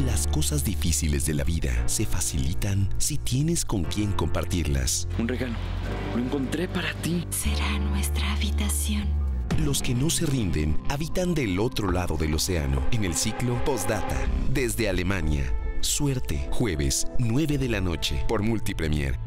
Las cosas difíciles de la vida se facilitan si tienes con quién compartirlas. Un regalo. Lo encontré para ti. Será nuestra habitación. Los que no se rinden habitan del otro lado del océano, en el ciclo Postdata, desde Alemania. Suerte, jueves, 9 de la noche, por Multipremier.